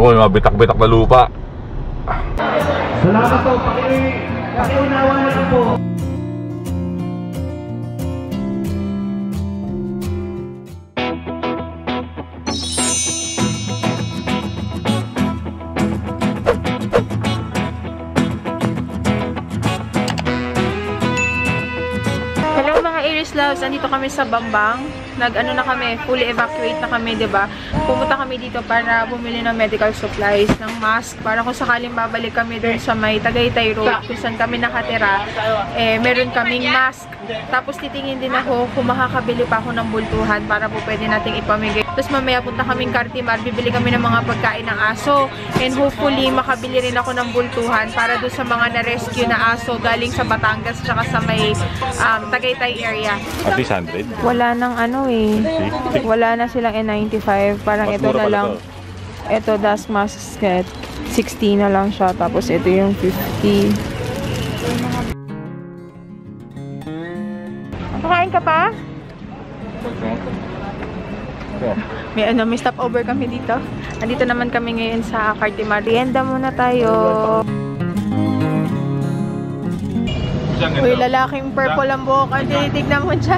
ko yung mga bitak-bitak na lupa. Salamat po, pakiunawa na lang po. Loves, andito kami sa Bambang. Nag-ano na kami, fully evacuate na kami, 'di ba? Pumunta kami dito para bumili ng medical supplies, ng mask, para kung sakaling babalik kami doon sa may Tagaytay Road, kung saan kami nakatira, meron kaming mask. Tapos titingin din ako kung makakabili pa ako ng bultuhan para po pwede nating ipamigay. Tapos mamaya punta kaming Cartimar, bibili kami ng mga pagkain ng aso. And hopefully makabili rin ako ng bultuhan para doon sa mga na-rescue na aso galing sa Batangas tsaka sa may Tagaytay area. At least 100? Wala nang ano eh. Wala na silang N95. Parang ito na lang. Ito, dust mask, 60 na lang siya. Tapos ito yung 50. Kakain ka pa? May stopover kami dito. Andito naman kami ngayon sa Cartimar. Rienda muna tayo. Uy, lalaking purple ang buhok. Tignan mo dyan.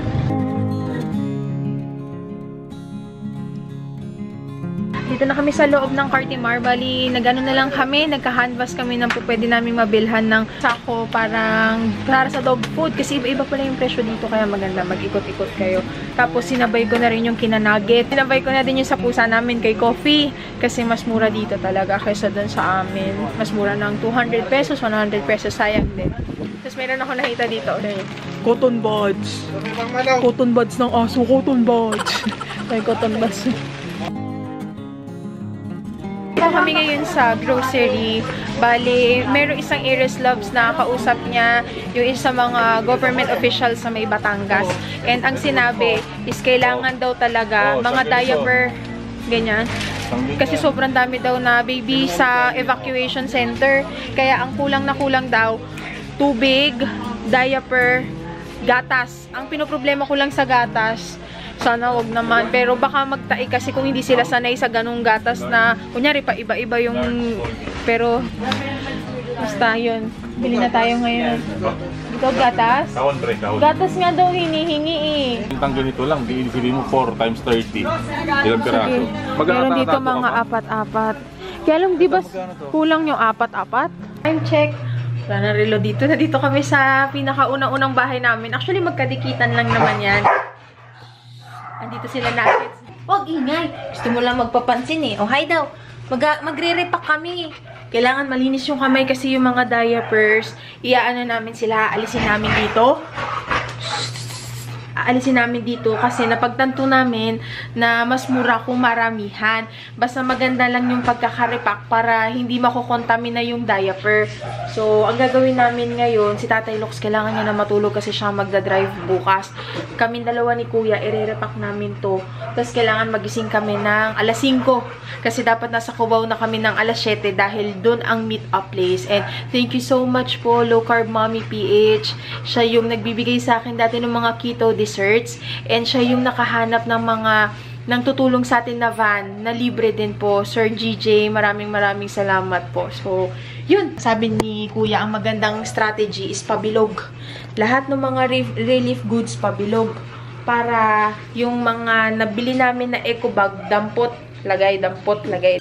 Dito na kami sa loob ng Cartimar. Bali, nag-ano na lang kami. Nagka-handbus kami ng pwede namin mabilhan ng sako para sa dog food. Kasi iba-iba pala yung presyo dito. Kaya maganda mag-ikot-ikot kayo. Tapos sinabay ko na rin yung kinanugget. Sinabay ko na din yung sa pusa namin kay Coffee. Kasi mas mura dito talaga kaysa dun sa amin. Mas mura ng 200 pesos, 100 pesos. Sayang din. Tapos meron ako nakita dito. Cotton buds. Cotton buds ng aso. Cotton buds. May cotton buds. Kami ngayon sa grocery. Bali, meron isang Iris Loves na kausap niya yung isa mga government officials sa may Batangas. And ang sinabi is kailangan daw talaga mga diaper, ganyan. Kasi sobrang dami daw na baby sa evacuation center. Kaya ang kulang na kulang daw, tubig, diaper, gatas. Ang pinoproblema ko lang sa gatas, sana wag naman. Pero baka magtai kasi kung hindi sila sanay sa ganung gatas na, kunyari pa iba-iba yung, pero basta yun. Bili na tayo ngayon. Ito gatas? Gatas nga daw hinihingi eh. Ang ganito lang, di mo 4 times 30. Ilang piraso. Meron dito mga apat-apat. Kaya lang, di ba kulang yung apat-apat? Time check. Wala na relo dito. Nandito kami sa pinakaunang-unang bahay namin. Actually, magkadikitan lang naman yan. Andito sila nuggets. Huwag ingay. Gusto mo lang magpapansin eh. Oh, hi daw. Magre-repack kami. Kailangan malinis yung kamay kasi yung mga diapers, iaano namin sila, alisin namin dito. Aalisin namin dito kasi napagtanto namin na mas mura kung maramihan. Basta maganda lang yung pagkakarepack para hindi makukontamina yung diaper. So, ang gagawin namin ngayon, si Tatay Lux, kailangan niya na matulog kasi siya magdadrive bukas. Kaming dalawa ni Kuya, i-repack namin to. Tapos, kailangan magising kami ng alas 5. Kasi dapat nasa Cubao na kami ng alas 7 dahil doon ang meet-up place. And thank you so much po, Low Carb Mommy PH. Siya yung nagbibigay sa akin dati ng mga keto desserts. And siya yung nakahanap ng mga nang tutulong sa atin na van na libre din po. Sir GJ, maraming salamat po. So, yun. Sabi ni Kuya, ang magandang strategy is pabilog. Lahat ng mga relief goods pabilog. Para yung mga nabili namin na eco bag, dampot, lagay, dampot, lagay.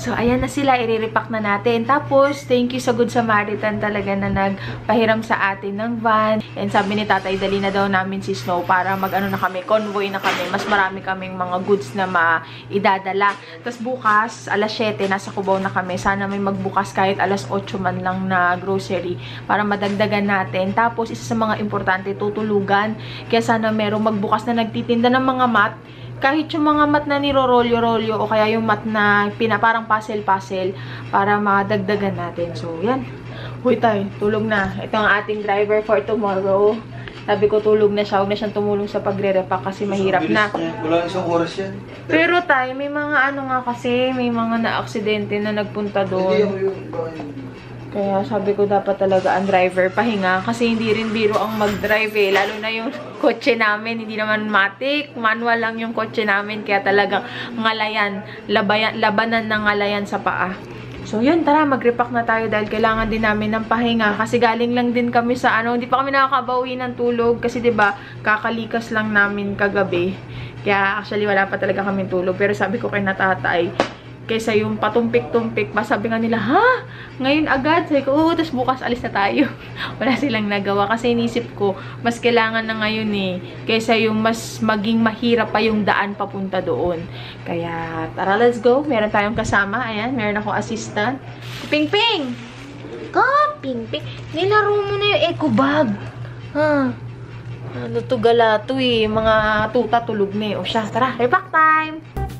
So, ayan na sila. I-repack na natin. Tapos, thank you sa Good Samaritan talaga na nagpahiram sa atin ng van. And sabi ni Tatay, dali na daw namin si Snow para mag-ano na kami, convoy na kami. Mas marami kaming mga goods na maidadala. Tapos bukas, alas 7, nasa Cubao na kami. Sana may magbukas kahit alas 8 man lang na grocery para madagdagan natin. Tapos, isa sa mga importante, tutulugan. Kaya sana merong magbukas na nagtitinda ng mga mat. Kahit yung mga mat na nirorolyo-rolyo o kaya yung mat na parang puzzle-puzzle para madagdagan natin. So, yan. Huy tayo, tulog na. Ito ang ating driver for tomorrow. Sabi ko tulog na siya. Huwag na siyang tumulong sa pagre-repack kasi mahirap na. Wala isang oras yan. Pero tayo, may mga ano nga kasi, may mga na-aksidente na nagpunta doon. Kaya sabi ko dapat talaga ang driver pahinga kasi hindi rin biro ang mag-drive eh. Lalo na yung kotse namin, hindi naman matic. Manual lang yung kotse namin kaya talagang ngalayan, labanan ng ngalayan sa paa. So yun, tara mag-repack na tayo dahil kailangan din namin ng pahinga kasi galing lang din kami sa hindi pa kami nakakabawi ng tulog kasi 'di ba kakalikas lang namin kagabi. Kaya actually wala pa talaga kaming tulog pero sabi ko kay Natatay, kaysa yung patumpik-tumpik, sabi nga nila, ha? Ngayon agad? Sabi ko, oo, tapos bukas alis na tayo. Wala silang nagawa. Kasi inisip ko, mas kailangan na ngayon eh. Kaysa yung mas maging mahirap pa yung daan papunta doon. Kaya, tara, let's go. Meron tayong kasama. Ayan, meron akong assistant. Ping-ping! Ka, Ping-ping. Nilaro mo na yung eco bag. Ha? Ano to gala to eh. Mga tuta tulog na eh. O siya, tara, repack time!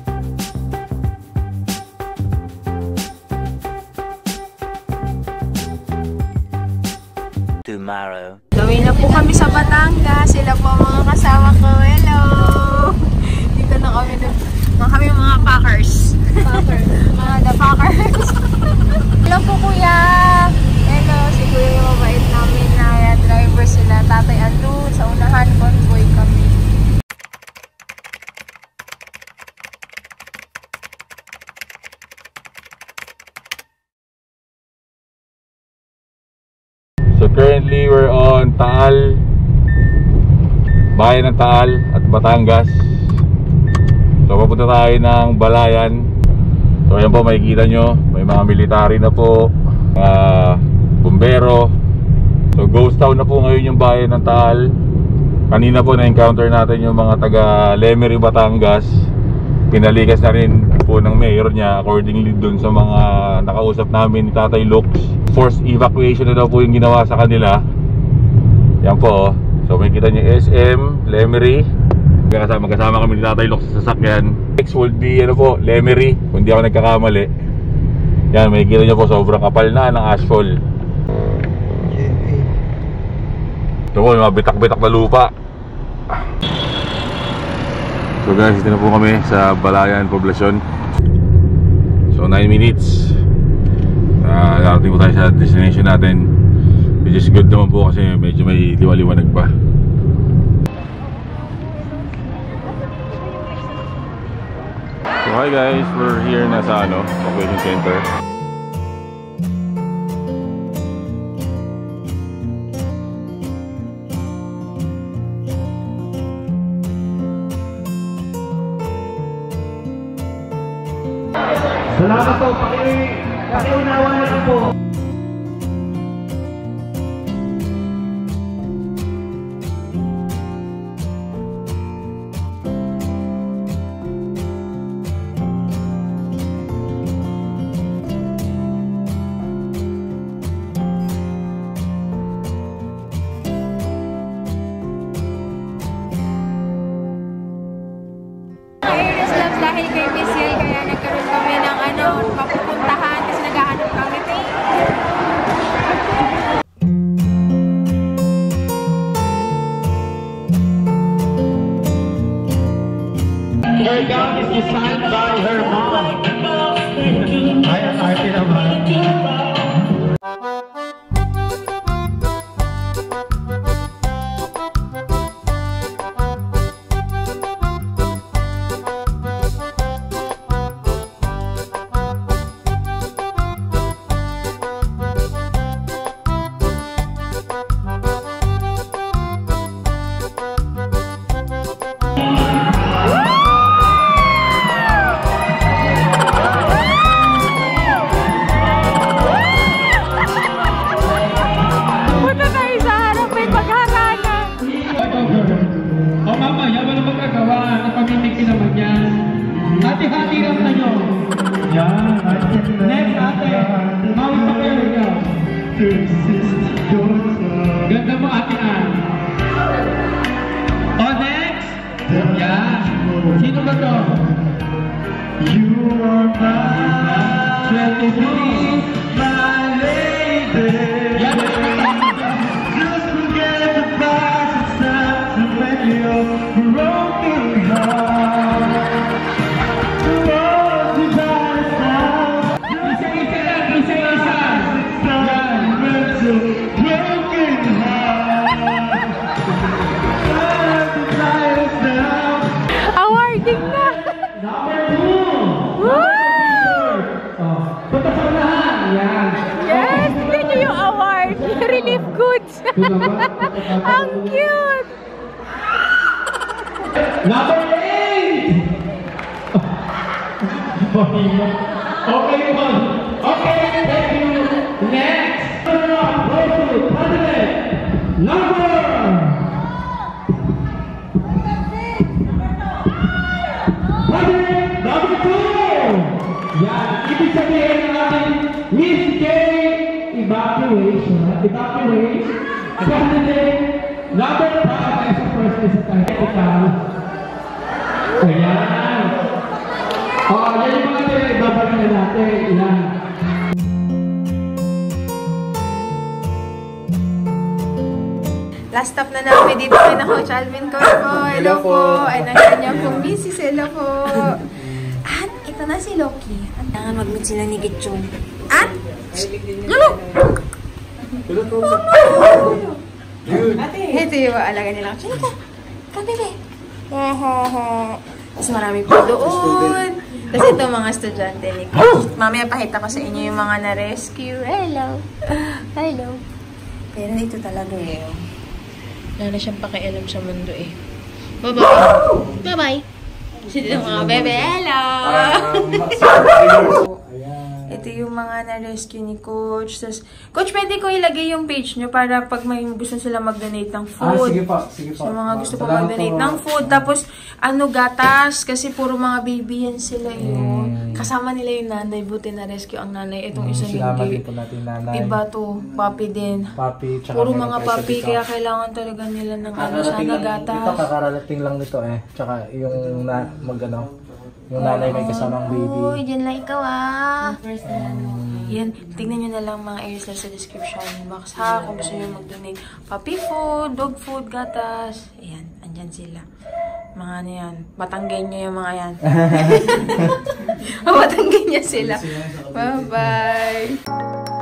Tomorrow. Gawin na po kami sa Batangas. Sila po ang mga kasama ko. Hello! Dito na kami. Kami mga packers. Mga the packers. Hello po kuya! Hello! Si kuya yung mabait namin na driver sila. Tatay andun. Sa unahan, convoy kami. So currently we're on Taal, bayan ng Taal at Batangas. So papunta tayo ng Balayan. So ayan po, makikita nyo, may mga military na po, mga bumbero. So ghost town na po ngayon yung bayan ng Taal. Kanina po na-encounter natin yung mga taga Lemery, Batangas. Pinalikas na rin po ng mayor niya accordingly dun sa mga nakausap namin ni Tatay Lux. Forced evacuation na daw po yung ginawa sa kanila. Yan po. So may kita nyo SM, Lemery. Magkasama kami ni Tatay Lux sa sasakyan. Next will be Lemery, kung di ako nagkakamali. Yan, may kita nyo po sobrang kapal na ng asphalt. Ito po, mga bitak-bitak na lupa. So guys, dito na po kami sa Balayan Poblacion. So 9 minutes. Narating po tayo sa destination natin. Which is good naman po kasi medyo may liwa-liwanag pa. So hi guys, we're here na sa evacuation center. Salamat po, pakiunawa na lang po. Dahil kay Miss Yel, kaya nagkaroon kami ng papupuntahan kasi naghahanap kami. Ganda mo, Ate Ann. O, next. Yan. Sino ba to? You are my 23, my lady. Yan. Just forget the past, it's time to make your broken heart. Awarding na! Yes! Tignan nyo yung award! Relief goods! Ang cute! Number 8! Okay, one. Okay, thank you. Next. Number. Number 2. Yan. Ibig sabihin natin, Miss K. Evacuation. Candidate. Number 5. Ay, sa first is a technical. Ayan. Yan yung mga babalik na natin. Ilan? Last stop na namin dito kay na Coach Alvin Corpo. Hello po. Ay, nandiyan niya pong misis. Hello po. At, ito na si Loki. Kailangan mag-meet sila ni Gitchong. At, Lolo! Ito yung alaga nila. Sino ka? Come, bebe. Tapos marami po doon. Tapos ito mga estudyante ni Coach. Mamaya pakita ko sa inyo yung mga na-rescue. Hello. Hello. Pero ito talaga eh. Wala na siyang pakialam sa mundo eh. Bye-bye. Bye-bye. Sino mga bebe? Hello. Ito yung mga na-rescue ni Coach. Tapos, Coach, pwede ko ilagay yung page nyo para pag may gusto sila mag-donate ng food. Sige po, sige po. Yung mga gusto po mag-donate ng food. Tapos, gatas. Kasi puro mga baby yan sila yun. Kasama nila yung nanay. Buti na-rescue ang nanay. Itong isa Salamat hindi. din po natin nanay. Iba to. Papi din. Papi, tsaka Puro meron mga tayo papi. dito. Kaya kailangan talaga nila ng Kakarating sana lang, gatas. ito kakararating lang nito eh. Tsaka yung yung nanay may kasamang baby. Uy, dyan lang ikaw ah. Yan, tignan nyo na lang mga areas sa description box ha, kung gusto nyo mag-donate. Puppy food, dog food, gatas. Ayan, andyan sila. Mga ano yan, batanggay nyo yung mga yan. Batanggay nyo sila. Bye-bye.